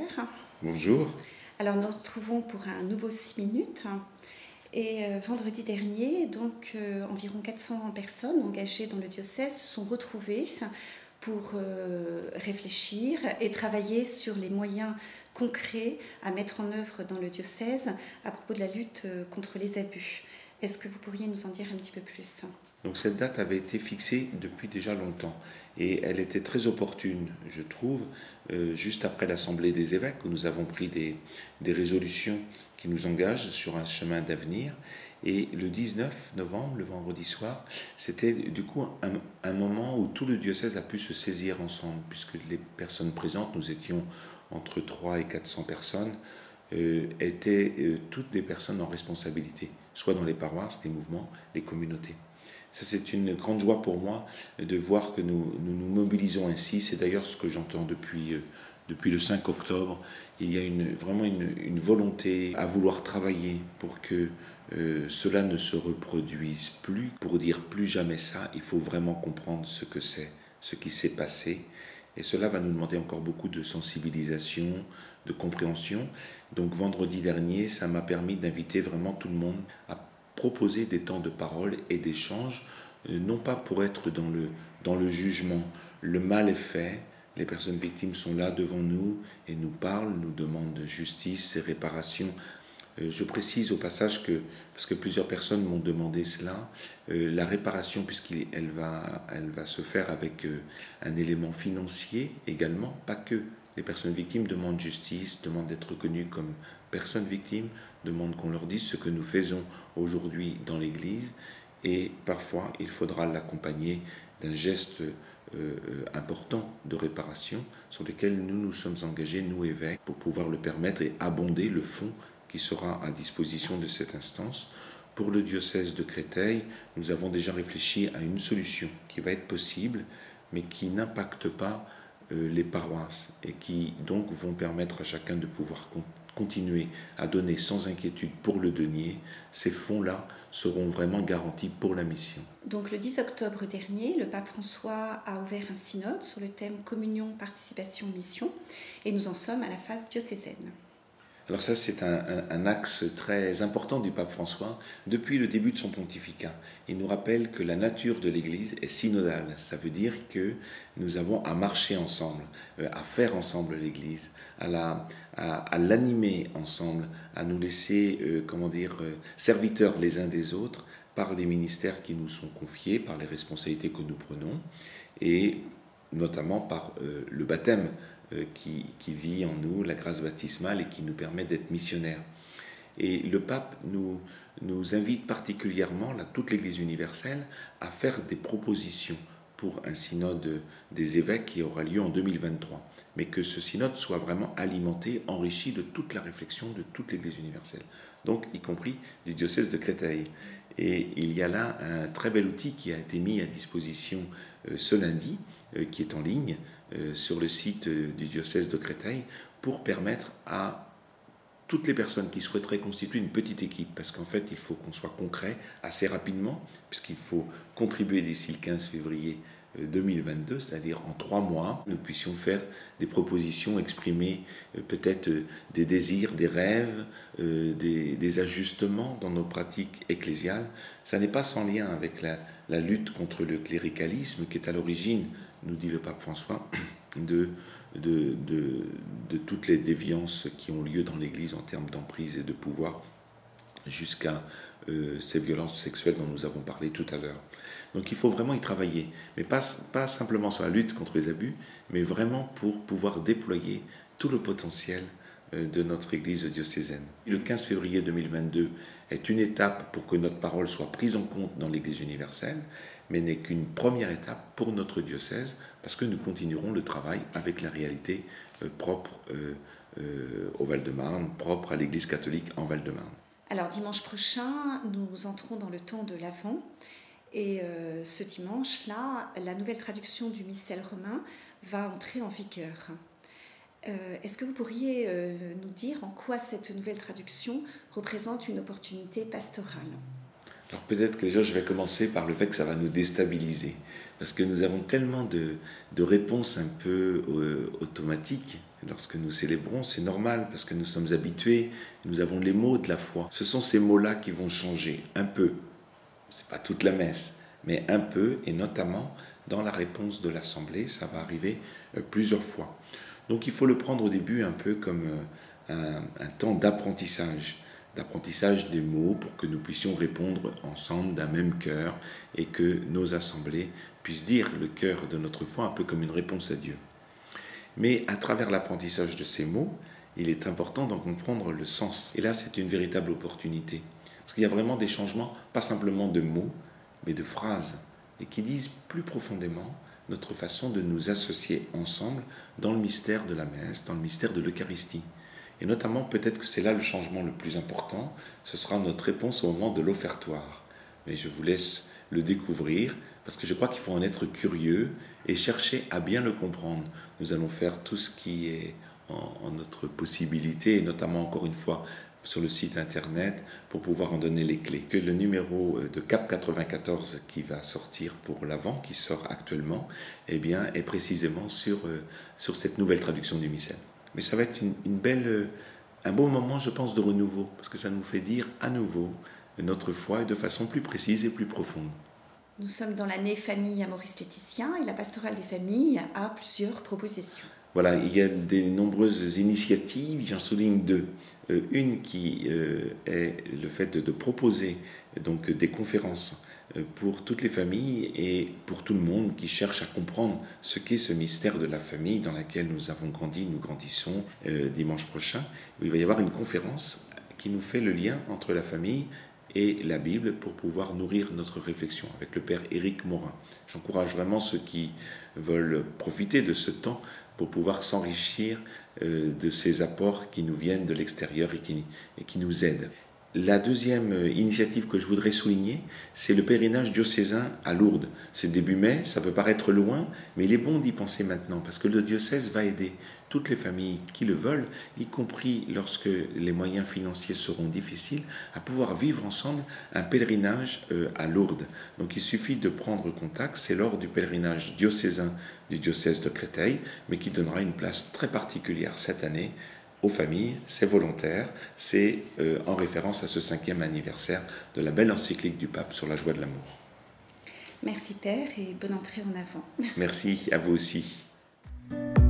Pierre. Bonjour. Alors nous nous retrouvons pour un nouveau 6 minutes. Et vendredi dernier, environ 400 personnes engagées dans le diocèse se sont retrouvées pour réfléchir et travailler sur les moyens concrets à mettre en œuvre dans le diocèse à propos de la lutte contre les abus. Est-ce que vous pourriez nous en dire un petit peu plus ? Donc cette date avait été fixée depuis déjà longtemps et elle était très opportune, je trouve, juste après l'Assemblée des évêques où nous avons pris des résolutions qui nous engagent sur un chemin d'avenir. Et le 19 novembre, le vendredi soir, c'était du coup un moment où tout le diocèse a pu se saisir ensemble, puisque les personnes présentes, nous étions entre 300 et 400 personnes, étaient toutes des personnes en responsabilité, soit dans les paroisses, les mouvements, les communautés. Ça, c'est une grande joie pour moi de voir que nous nous mobilisons ainsi. C'est d'ailleurs ce que j'entends depuis le 5 octobre. Il y a vraiment une volonté à vouloir travailler pour que cela ne se reproduise plus. Pour dire plus jamais ça, il faut vraiment comprendre ce que c'est, ce qui s'est passé. Et cela va nous demander encore beaucoup de sensibilisation, de compréhension. Donc vendredi dernier, ça m'a permis d'inviter vraiment tout le monde à proposer des temps de parole et d'échange, non pas pour être dans le jugement. Le mal est fait, les personnes victimes sont là devant nous et nous parlent, nous demandent justice et réparation. Je précise au passage que, parce que plusieurs personnes m'ont demandé cela, la réparation, puisqu'elle va se faire avec un élément financier également, pas que. Les personnes victimes demandent justice, demandent d'être reconnues comme personnes victimes, demandent qu'on leur dise ce que nous faisons aujourd'hui dans l'Église, et parfois il faudra l'accompagner d'un geste important de réparation sur lequel nous nous sommes engagés, nous évêques, pour pouvoir le permettre et abonder le fonds qui sera à disposition de cette instance. Pour le diocèse de Créteil, nous avons déjà réfléchi à une solution qui va être possible, mais qui n'impacte pas les paroisses et qui donc vont permettre à chacun de pouvoir continuer à donner sans inquiétude pour le denier. Ces fonds-là seront vraiment garantis pour la mission. Donc le 10 octobre dernier, le pape François a ouvert un synode sur le thème communion, participation, mission, et nous en sommes à la phase diocésaine. Alors ça, c'est un axe très important du pape François depuis le début de son pontificat. Il nous rappelle que la nature de l'Église est synodale. Ça veut dire que nous avons à marcher ensemble, à faire ensemble l'Église, à l'animer ensemble, à nous laisser, serviteurs les uns des autres par les ministères qui nous sont confiés, par les responsabilités que nous prenons, et notamment par le baptême qui vit en nous, la grâce baptismale, et qui nous permet d'être missionnaires. Et le pape nous invite particulièrement, toute l'Église universelle, à faire des propositions pour un synode des évêques qui aura lieu en 2023. Mais que ce synode soit vraiment alimenté, enrichi de toute la réflexion de toute l'Église universelle, donc y compris du diocèse de Créteil. Et il y a là un très bel outil qui a été mis à disposition ce lundi, qui est en ligne sur le site du diocèse de Créteil, pour permettre à toutes les personnes qui souhaiteraient constituer une petite équipe, parce qu'en fait il faut qu'on soit concret assez rapidement, puisqu'il faut contribuer d'ici le 15 février 2022, c'est-à-dire en 3 mois, nous puissions faire des propositions, exprimer peut-être des désirs, des rêves, des ajustements dans nos pratiques ecclésiales. Ça n'est pas sans lien avec la lutte contre le cléricalisme qui est à l'origine, nous dit le pape François, de toutes les déviances qui ont lieu dans l'Église en termes d'emprise et de pouvoir, jusqu'à ces violences sexuelles dont nous avons parlé tout à l'heure. Donc il faut vraiment y travailler, mais pas simplement sur la lutte contre les abus, mais vraiment pour pouvoir déployer tout le potentiel de notre Église diocésaine. Le 15 février 2022 est une étape pour que notre parole soit prise en compte dans l'Église universelle, mais n'est qu'une première étape pour notre diocèse, parce que nous continuerons le travail avec la réalité propre au Val-de-Marne, propre à l'Église catholique en Val-de-Marne. Alors dimanche prochain, nous entrons dans le temps de l'Avent, et ce dimanche-là, la nouvelle traduction du missel romain va entrer en vigueur. Est-ce que vous pourriez nous dire en quoi cette nouvelle traduction représente une opportunité pastorale ? Alors peut-être que déjà je vais commencer par le fait que ça va nous déstabiliser, parce que nous avons tellement de réponses un peu automatiques lorsque nous célébrons, c'est normal parce que nous sommes habitués, nous avons les mots de la foi. Ce sont ces mots-là qui vont changer un peu. Ce n'est pas toute la messe, mais un peu, et notamment dans la réponse de l'Assemblée, ça va arriver plusieurs fois. Donc il faut le prendre au début un peu comme un temps d'apprentissage des mots pour que nous puissions répondre ensemble d'un même cœur et que nos assemblées puissent dire le cœur de notre foi un peu comme une réponse à Dieu. Mais à travers l'apprentissage de ces mots, il est important d'en comprendre le sens. Et là, c'est une véritable opportunité. Parce qu'il y a vraiment des changements, pas simplement de mots, mais de phrases, et qui disent plus profondément notre façon de nous associer ensemble dans le mystère de la messe, dans le mystère de l'Eucharistie. Et notamment, peut-être que c'est là le changement le plus important, ce sera notre réponse au moment de l'offertoire. Mais je vous laisse le découvrir, parce que je crois qu'il faut en être curieux et chercher à bien le comprendre. Nous allons faire tout ce qui est en notre possibilité, et notamment encore une fois sur le site internet, pour pouvoir en donner les clés. Que le numéro de CAP 94 qui va sortir pour l'Avent, qui sort actuellement, eh bien, est précisément sur cette nouvelle traduction du missel. Mais ça va être un beau moment, je pense, de renouveau, parce que ça nous fait dire à nouveau notre foi et de façon plus précise et plus profonde. Nous sommes dans l'année famille à Maurice Laetitia et la pastorale des familles a plusieurs propositions. Voilà, il y a de nombreuses initiatives, j'en souligne deux. Une qui est le fait de proposer donc, des conférences pour toutes les familles et pour tout le monde qui cherche à comprendre ce qu'est ce mystère de la famille dans laquelle nous avons grandi, nous grandissons dimanche prochain, où il va y avoir une conférence qui nous fait le lien entre la famille et la Bible pour pouvoir nourrir notre réflexion avec le Père Éric Morin. J'encourage vraiment ceux qui veulent profiter de ce temps pour pouvoir s'enrichir de ces apports qui nous viennent de l'extérieur et qui nous aident. La deuxième initiative que je voudrais souligner, c'est le pèlerinage diocésain à Lourdes. C'est début mai, ça peut paraître loin, mais il est bon d'y penser maintenant, parce que le diocèse va aider toutes les familles qui le veulent, y compris lorsque les moyens financiers seront difficiles, à pouvoir vivre ensemble un pèlerinage à Lourdes. Donc il suffit de prendre contact, c'est lors du pèlerinage diocésain du diocèse de Créteil, mais qui donnera une place très particulière cette année aux familles, c'est volontaire, c'est en référence à ce 5e anniversaire de la belle encyclique du pape sur la joie de l'amour. Merci Père et bonne entrée en avant. Merci à vous aussi.